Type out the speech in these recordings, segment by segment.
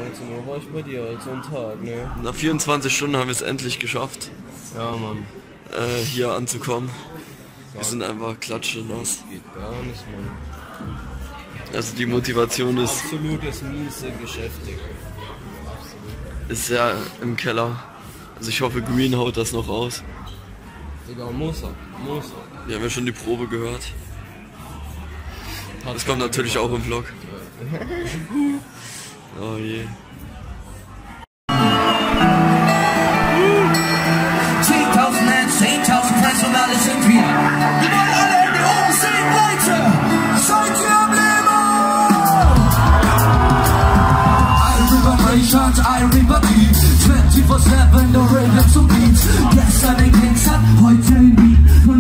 19 Uhr war ich bei dir, also ein Tag, ne? Nach 24 Stunden haben wir es endlich geschafft, Ja, Mann. hier anzukommen. Wir sind einfach klatschenass. Geht gar nicht, Mann. Also die Motivation Absolutes miese Geschäftig. ist ja im Keller. Also ich hoffe, Green haut das noch raus. Digga, muss er. Wir haben ja schon die Probe gehört. Das kommt natürlich auch im Vlog. Oh je. 10.000 Hands, 10.000 Fans und alle sind wir. Wir wollen alle Hände oben sehen, Leute. Seid ihr am Leben? I River Rayshans, I River Deep. 24/7, der Raven zum Beat. Gestern in Kings hat, heute in Beat.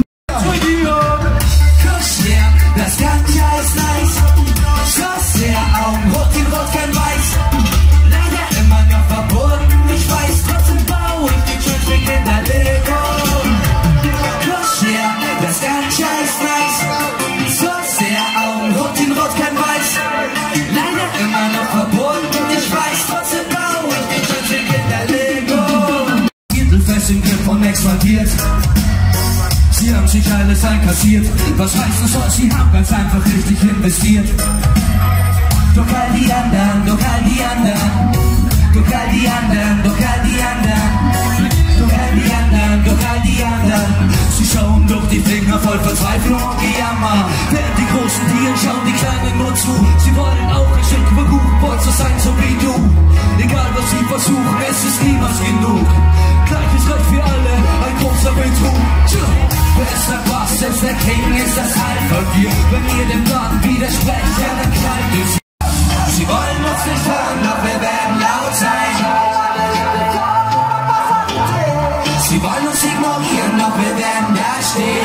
Das Ganze ist nice. Schuss der Augen, rot, kein Weiß. Leider immer noch verboten, ich weiß, trotzdem baue ich die Church in der Lego. Kuss her, das Ganze ist nice. Schuss der Augen, rot, kein Weiß. Leider immer noch verboten, ich weiß, trotzdem baue ich die Church in der Lego. Gürtelfest im Griff und expandiert. Sie haben sich alles einkassiert. Was heißt das soll? Sie haben ganz einfach richtig investiert. Doch all die anderen, doch all die anderen, doch all die anderen, doch all die anderen, doch all die anderen, doch all die anderen. Sie schauen durch die Finger voll Verzweiflung und Gejammer. Während die großen Tiere schauen die Kleinen nur zu. Sie wollen auch geschickt verbuchen, wollen so sein, so wie du. Egal was sie versuchen, es ist niemals genug. Gleiches Recht für alle, ein großer Betrug. Wer ist der Boss, selbst der King ist das Alpha-Bier. Wenn ihr dem Plan widersprecht, ja dann knallt es. Sie wollen uns nicht hören, doch wir werden laut sein. Sie wollen uns ignorieren, doch wir werden da stehen.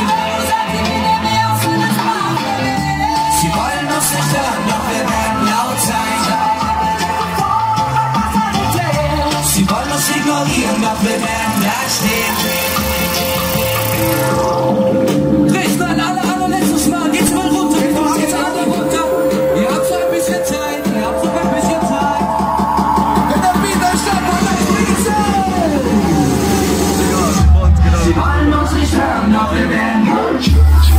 Sie wollen uns nicht hören, doch wir werden laut sein. Sie wollen uns ignorieren, doch wir werden da stehen. Recht mal allerletztes Mal, geht's mal runter, geht's alle runter. Ihr habt so ein bisschen Zeit, Wenn der Widerstand von euch fließt. Sie wollen uns nicht hören, doch wir werden gut.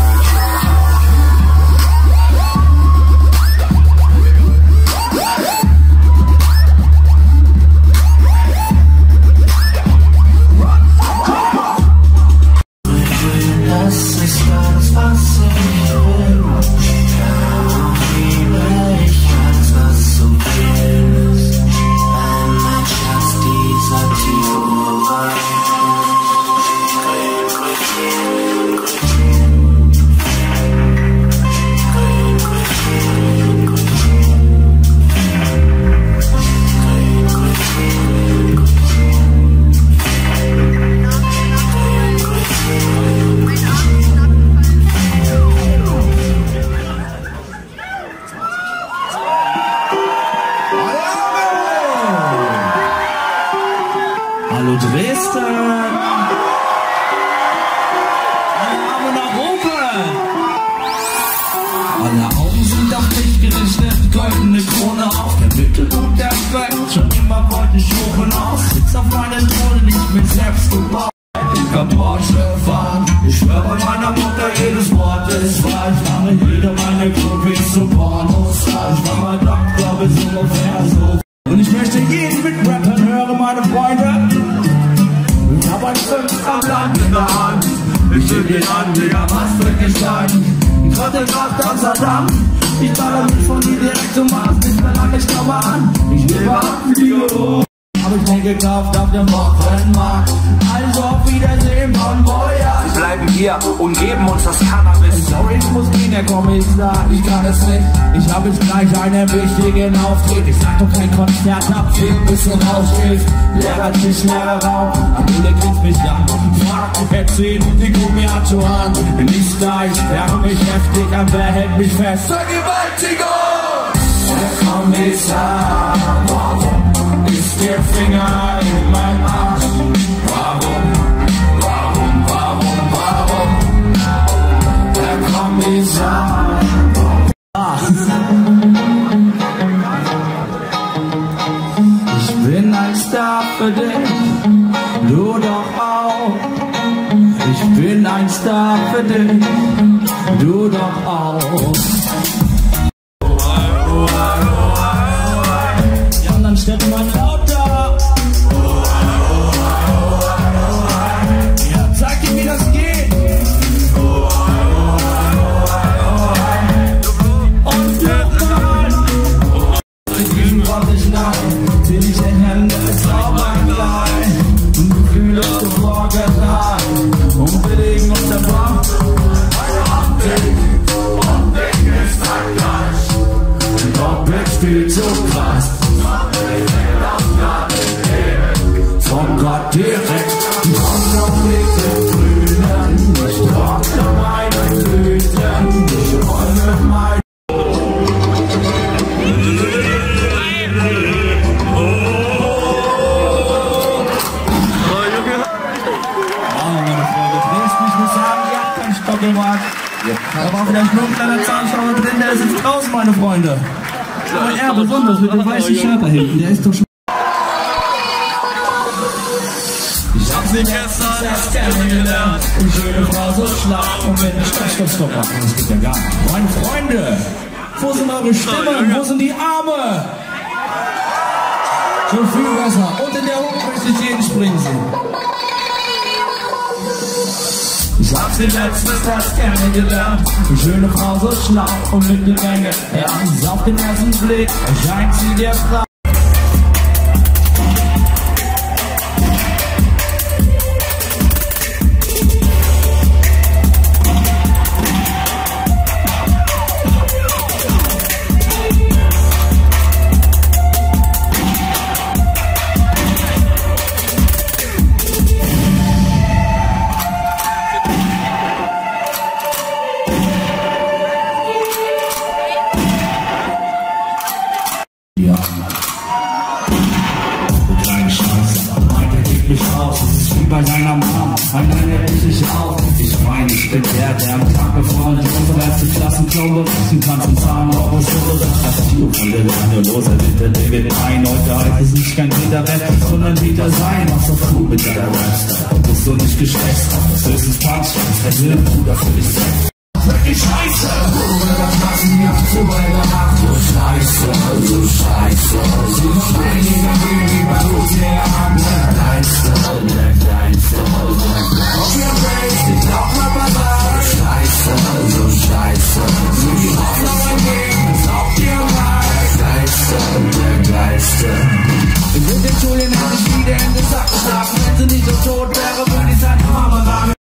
Hallo Dresden! Alle Arme nach oben! Alle Augen sind auf dich gerichtet, goldene Krone auf der Mittelpunkt der Welt. Schon immer wollte ich hoch und auf, sitz auf meinen Thron, nicht mir selbst gebaut. Ich kann Porsche fahren, ich schwör bei meiner Mutter, jedes Wort ist wahr. Ich mache jede meine Groupies zu Pornostar. Ich war mal Doc, glaube so ungefähr so. Und ich möchte jeden mit Rappern hören, meine Freunde. Ich hab ein 5 Gramm Land in der Hand. Ich will den an, Digga, was für Gestalten. Ich trottel grad Amsterdam. Ich baller mich von dir direkt zum Mars. Nicht mehr lang, ich komme an. Ich lebe am Fliegen. Hab ich mir gekauft auf dem Wochenmarkt. Also auf Wiedersehen, Bon Voyage. Wir bleiben hier und geben uns das Cannabis. Sorry, ich muss gehen, der Kommissar, ich kann es nicht. Ich hab jetzt gleich einen wichtigen Auftritt. Ich sag doch kein Konzert ab, 10 bis du rausgehst. Lehrer Tisch, Lehrer Raum, Amule grinst mich an. Frag, erzähl, die guck mir an so an. Bin ich da, ich sperre mich heftig an, wer hält mich fest? Vergewaltigung! Der Kommissar, warum ist der Finger in meinem Arsch? Warum? Der Kommissar. bin ein Star für dich, du doch auch. Ich bin ein Star für dich, du doch auch. Die anderen Städte waren lauter. Ja, zeig dir, wie das geht. Und nochmal. In diesem Gottes Namen will ich den Händen Zauberkleid. Gefühle zu vorgetragen, unbedingt unterbracht. Und ich ist ein Gleich. Doch ich spiel so krass. Von Gott direkt. Komm doch mit den Grünen. Ich trockne meine Blüten. Ich räume mein. Da war vielleicht nur ein kleiner Zahnschauer drin, der ist jetzt draußen, meine Freunde. Aber er besonders mit dem weißen Shirt da hinten, der ist doch schon. Ich hab sie gestern erst kennengelernt. Die schöne Frau so schlau. Und wenn ich Stopp machen, das geht ja gar nicht. Meine Freunde, wo sind eure Stimmen? Wo sind die Arme? Schon viel besser. Und in der Hook möchte ich jeden springen sehen. Ich hab sie letztes erst kennengelernt. Die schöne Frau so schlau und mit der Menge. Ja, auf den ersten Blick erscheint sie der Frau. Bei seiner Mom, ein nennt sich auf. Ich meine, ich bin der am Tag bevor ich unsere erste Klassenklausur wissen kann zum Zahn, ob es so ist. Das Tio von der Lande los, der David ein. Heute heißt es nicht kein Wiederwett, sondern wieder sein. Was doch cool mit deiner Rapstar. Du bist so nicht geschlechtsreif, das ist höchstens Punchline. Der Hilfbruder für dich selbst. Wirklich scheiße! Bruder, das lassen wir zu bei der Nacht. So scheiße, so scheiße. Sie noch weniger gegen die Balance der Hand. Kleinste, der kleinste. Auf ihr Face, ich glaub mal Basar. Scheiße, so scheiße. Sie die Hoffnung entgegen, saugt ihr mal. Geilste, der geilste. Ich will den Julien endlich wieder in den Sack schlagen. Wenn sie nicht so tot wäre, würde ich seine Mama ragen.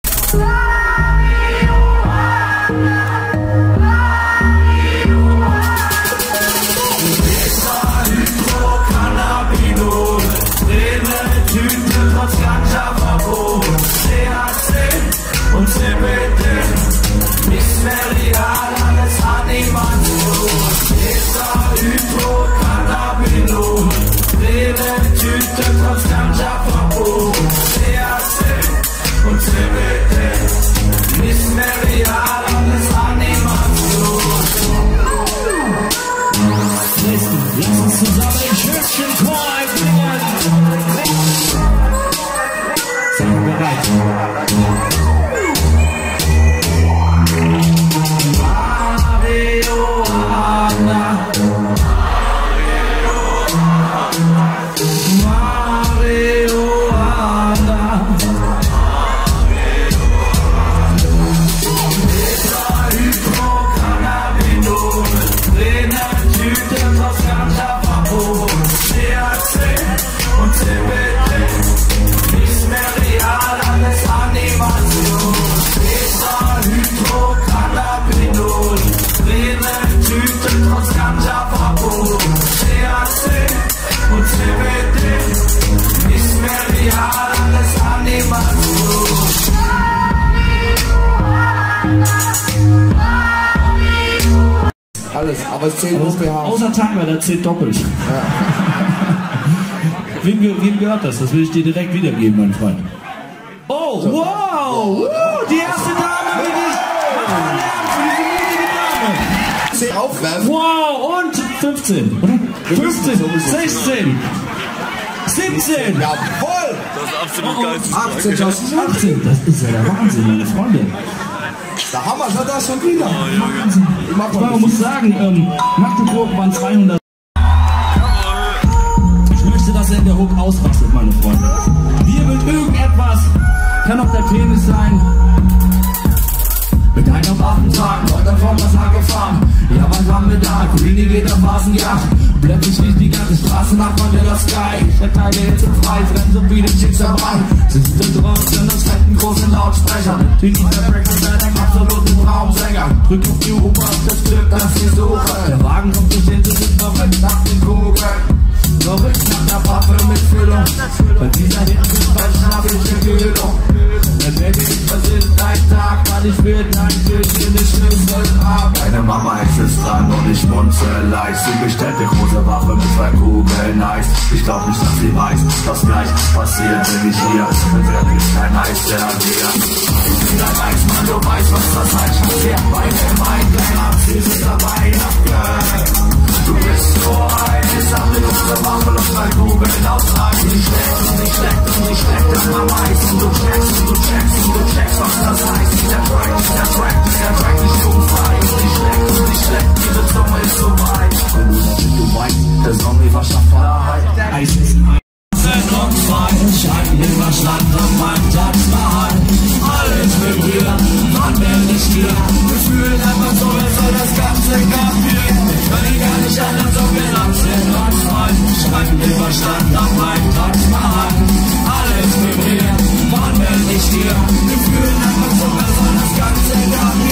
Alles, aber es zählt nur pH. Außer Tanga, der zählt doppelt. Ja. Wem gehört das? Das will ich dir direkt wiedergeben, mein Freund. Oh, so, wow! Die erste Dame wirklich! Für diese mutige Dame! Wow, und 15, oder? 15, 16! 17. Jawohl! Das ist absolut geisteskrank. 18, Justin. 18. Das ist ja der Wahnsinn, meine Freunde. Da haben wir schon das schon wieder. Wahnsinn. Man muss sagen, Magdeburg waren 200. Ich möchte, dass er in der Hook ausrastet, meine Freunde. Wirbelt irgendetwas. Kann auch der Penis sein. Mit einem Waffentag, heute vom Wasser gefahren. Ja, was haben wir da? Grüne geht auf Phasenjagd. Plötzlich fließt die ganze Straße nach Vanilla Sky. Ich verteile jetzt im Frei, renn so wie den Chicks dabei. Sitzen draußen und schrecken großen Lautsprecher. Natürlich der Breakfast mit einem absoluten Traumsänger. Drück auf die U-Bahn, das Glück, das sie suchen. Der Wagen kommt nicht hin, sie sind verrückt nach den Kugeln. Verrückt nach der Waffe mit Füllung. Bei dieser Hittenfall schnapp ich die Kühlung. Der Baby ist versint, ein Tag, weil ich will dein Bild in den Schlüssel ab. Meine Mama ist es dran und ich munzel leicht. Sie bestellt die große Waffe mit 2 Kugeln Eis. Ich glaub nicht, dass sie weiß, was gleich passiert, wenn ich hier bin wirklich kein Eis der Näher. Dein Eis, Mann, du weißt, was das heißt. Der Beine im Eingänge, sie sind dabei, ja, du bist so ein, ich sag mir große Waffe und 2 Kugeln ausreichen. Die schlägt und die schlägt und die schlägt an am Eis. Und du checkst und du checkst und du checkst, was das heißt. Der Track, nicht jugendfrei. Die schlägt, diese Zunge ist so weit. Und du weißt, der Zombie war Schafferei. Eis ist und frei, Scheiben in Deutschland und mein Taj Mahal. Alles mit mir, wann bin ich hier? Wir fühlen einfach so, als soll das Ganze kapieren. Ich kann gar nicht anders, ob wir lang sind und frei. Schreiben in Deutschland und mein Taj Mahal. Alles mit mir, wann bin ich hier? Wir fühlen einfach so, als soll das Ganze kapieren.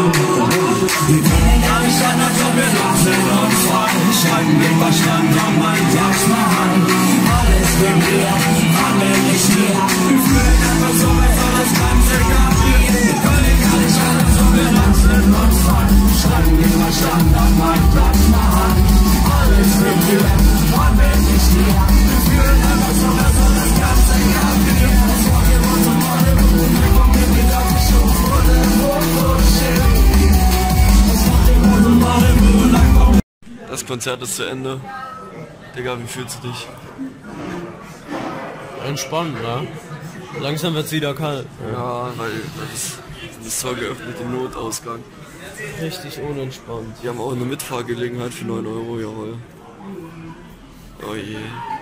Wir können gar nicht anders, ob wir lang sind und frei. Schreiben in Deutschland und mein Taj Mahal. Alles mit mir, wann bin ich hier? Wir fühlen einfach so, als soll das Ganze kapieren. Wir können gar nicht anders, ob wir lang sind und frei. Schreiben in Deutschland und mein Taj Mahal. Alles mit mir, wann bin ich hier? Wir fühlen einfach so, als soll das Ganze kapieren. Das war hier unser Motto, wir kommen mit auf die Show vor dem Foto-Shit. Das Konzert ist zu Ende. Digga, wie fühlst du dich? Entspannt, ne? Langsam wird's wieder kalt. Ja, weil das war geöffnet im Notausgang. Richtig unentspannt. Die haben auch eine Mitfahrgelegenheit für 9 €, jawohl. Oh je.